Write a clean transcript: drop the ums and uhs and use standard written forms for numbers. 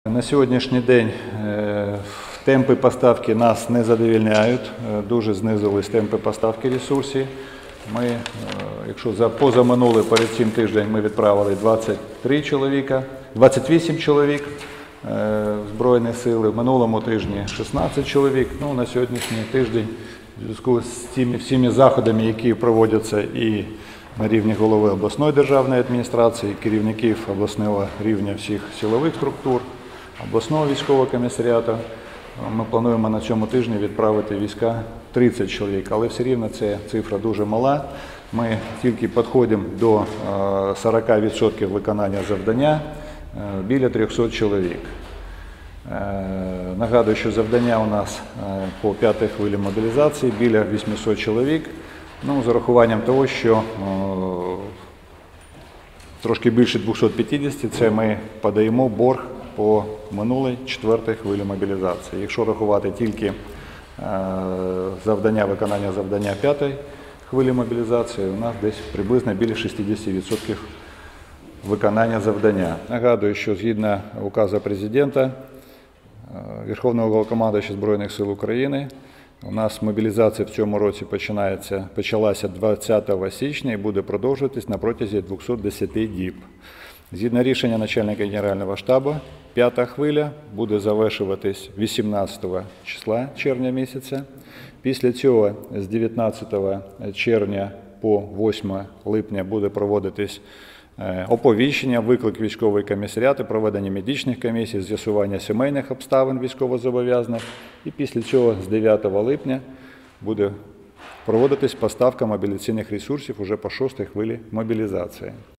На сьогоднішній день темпи поставки нас не задовольняють, дуже знизились темпи поставки ресурсів. Ми, якщо за позаминулий перед цим тиждень ми відправили 28 чоловік Збройних сил, в минулому тижні 16 чоловік. Ну, на сьогоднішній тиждень в зв'язку з тими всіми заходами, які проводяться і на рівні голови обласної державної адміністрації, керівників обласного рівня всіх силових структур, обласного військового комісаріату, ми плануємо на цьому тижні відправити війська 30 чоловік, але все рівно ця цифра дуже мала. Ми тільки підходимо до 40% виконання завдання, біля 300 чоловік. Нагадую, що завдання у нас по 5-й хвилі мобілізації біля 800 чоловік. Ну, з урахуванням того, що трошки більше 250 – це ми подаємо борг по минулій 4-й хвилі мобілізації. Якщо рахувати тільки виконання завдання 5-ї хвилі мобілізації, у нас десь приблизно біля 60% виконання завдання. Нагадую, що згідно указу президента, Верховного Головнокомандувача Збройних сил України, у нас мобілізація в цьому році почалася 20 січня і буде продовжуватись на протязі 210 діб. Згідно рішення начальника Генерального штабу, 5-та хвиля буде завершуватись 18 числа червня місяця. Після цього з 19 червня по 8 липня буде проводитись оповіщення, виклик військової комісаріати, проведення медичних комісій, з'ясування сімейних обставин військовозобов'язаних. І після цього з 9 липня буде проводитись поставка мобілізаційних ресурсів уже по 6-й хвилі мобілізації.